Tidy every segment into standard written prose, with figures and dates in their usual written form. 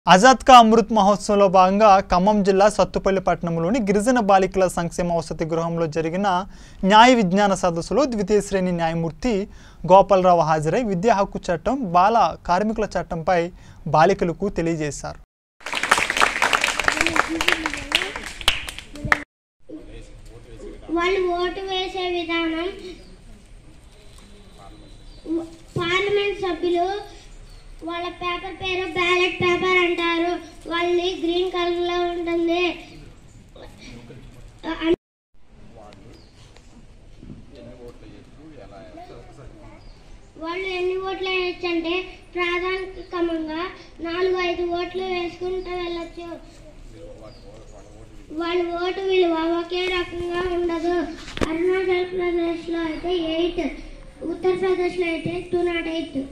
ఆజాద్ కా అమృత్ మహోత్సవంలో భాగంగా ఖమ్మం జిల్లా సత్తుపల్లి పట్టణంలోని గిరిజన బాలికల సంక్షేమ వసతి గృహంలో జరిగిన న్యాయ విజ్ఞాన సదస్సులో ద్వితీయ శ్రేణి న్యాయమూర్తి గోపాలరావు హాజరై విద్యా హక్కు చట్టం, బాల కార్మికుల చట్టంపై బాలికలకు తెలియజేశారు. వాళ్ళు ఓటు వేసే విధానం పార్లమెంట్ సభ్యులు వాళ్ళ పేపర్ పేరు బ్యాలెట్ పేపర్ అంటారు. వాళ్ళది గ్రీన్ కలర్ లో ఉంటుంది. వాళ్ళు ఎన్ని ఓట్లు వేయచ్చు అంటే ప్రాథమికంగా 4-5 ఓట్లు వేసుకుంటూ వెళ్ళొచ్చు. వాళ్ళ ఓటు విలువ ఒకే రకంగా ఉండదు. అరుణాచల్ ప్రదేశ్ లో అయితే 8, ఉత్తరప్రదేశ్ లో అయితే 208.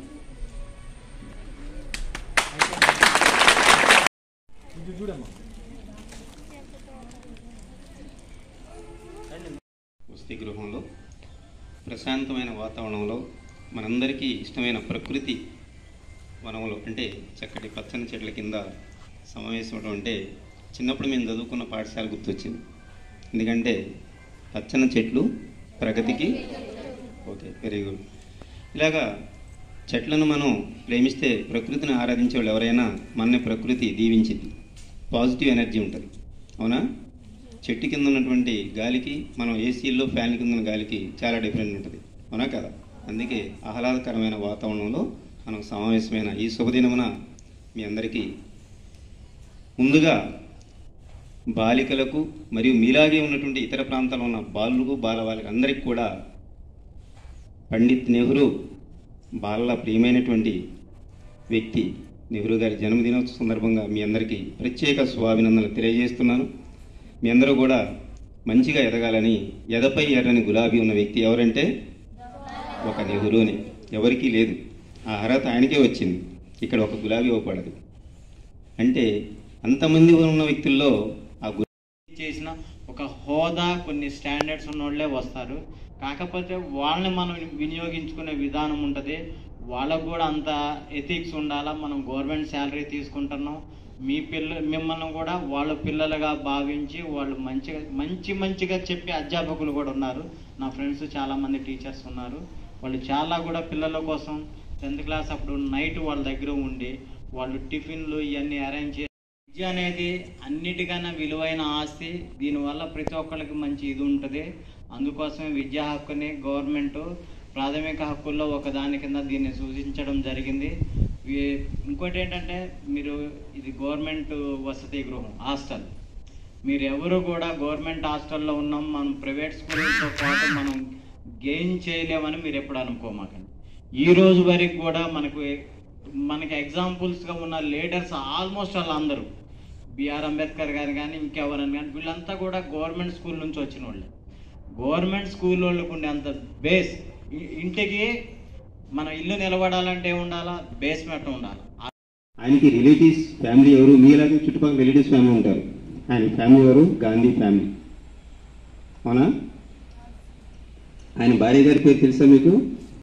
వసతి గృహంలో ప్రశాంతమైన వాతావరణంలో మనందరికీ ఇష్టమైన ప్రకృతి వనంలో అంటే చక్కటి పచ్చని చెట్ల కింద సమావేశం అంటే చిన్నప్పుడు మేము చదువుకున్న పాఠశాల గుర్తొచ్చింది. ఎందుకంటే పచ్చని చెట్లు ప్రగతికి ఓకే వెరీ గుడ్. ఇలాగా చెట్లను మనం ప్రేమిస్తే ప్రకృతిని ఆరాధించే వాళ్ళు ఎవరైనా మనని ప్రకృతి దీవించింది. పాజిటివ్ ఎనర్జీ ఉంటుంది, అవునా? చెట్టు కింద ఉన్నటువంటి గాలికి మనం ఏసీల్లో ఫ్యాన్ కింద ఉన్న గాలికి చాలా డిఫరెంట్ ఉంటుంది, అవునా కదా? అందుకే ఆహ్లాదకరమైన వాతావరణంలో మనం సమావేశమైన ఈ శుభదినమున మీ అందరికీ ముందుగా బాలికలకు మరియు మీలాగే ఉన్నటువంటి ఇతర ప్రాంతాల్లో ఉన్న బాలులకు బాలవాళ్ళకి అందరికీ కూడా పండిత్ నెహ్రూ బాలల ప్రియమైనటువంటి వ్యక్తి నెహ్రూ గారి జన్మదినోత్సవ సందర్భంగా మీ అందరికీ ప్రత్యేక శుభాభినందనలు తెలియజేస్తున్నాను. మీ అందరూ కూడా మంచిగా ఎదగాలని ఎదపై ఎర్రని గులాబీ ఉన్న వ్యక్తి ఎవరంటే ఒక నెహ్రూని. ఎవరికీ లేదు, ఆ అర్హత ఆయనకే వచ్చింది. ఇక్కడ ఒక గులాబీ ఇవ్వబడదు అంటే అంతమంది ఉన్న వ్యక్తుల్లో ఆ చేసిన ఒక హోదా కొన్ని స్టాండర్డ్స్ ఉన్న వాళ్ళే వస్తారు. కాకపోతే వాళ్ళని మనం వినియోగించుకునే విధానం ఉంటుంది. వాళ్ళకు కూడా అంత ఎథిక్స్ ఉండాలా. మనం గవర్నమెంట్ శాలరీ తీసుకుంటున్నాం, మిమ్మల్ని కూడా వాళ్ళ పిల్లలుగా భావించి వాళ్ళు మంచిగా చెప్పే అధ్యాపకులు కూడా ఉన్నారు. నా ఫ్రెండ్స్ చాలామంది టీచర్స్ ఉన్నారు. వాళ్ళు చాలా కూడా పిల్లల కోసం 10th క్లాస్ అప్పుడు నైట్ వాళ్ళ దగ్గర ఉండి వాళ్ళు టిఫిన్లు ఇవన్నీ అరేంజ్ చేసి విద్య అనేది అన్నిటికన్నా విలువైన ఆస్తి. దీనివల్ల ప్రతి ఒక్కరికి మంచి ఇది ఉంటుంది. అందుకోసమే విద్యా హక్కుని గవర్నమెంట్ ప్రాథమిక హక్కుల్లో ఒకదాని కింద దీన్ని సూచించడం జరిగింది. ఇంకోటి ఏంటంటే మీరు ఇది గవర్నమెంట్ వసతి గృహం హాస్టల్. మీరు ఎవరు కూడా గవర్నమెంట్ హాస్టల్లో ఉన్నాం మనం ప్రైవేట్ స్కూల్తో పాటు మనం గెయిన్ చేయలేమని మీరు ఎప్పుడు అనుకోమాకండి. ఈ రోజు వరకు కూడా మనకి ఎగ్జాంపుల్స్గా ఉన్న లీడర్స్ ఆల్మోస్ట్ వాళ్ళందరూ బిఆర్ అంబేద్కర్ గారు కానీ ఇంకెవరని కానీ వీళ్ళంతా కూడా గవర్నమెంట్ స్కూల్ నుంచి వచ్చిన వాళ్ళే. గవర్నమెంట్ స్కూల్ వాళ్ళకు ఉండే అంత బేస్, ఇంటికి మన ఇల్లు నిలబడాలంటే ఉండాలా, బేస్మెంట్ ఉండాలి. ఆయనకి రిలేటివ్స్ ఫ్యామిలీ ఎవరు? మీలాగే చుట్టుపక్కల రిలేటివ్స్ ఫ్యామిలీ ఉంటారు. ఆయన ఫ్యామిలీ ఎవరు? గాంధీ ఫ్యామిలీ, అవునా? ఆయన భార్య గారి పేరు తెలుసా మీకు?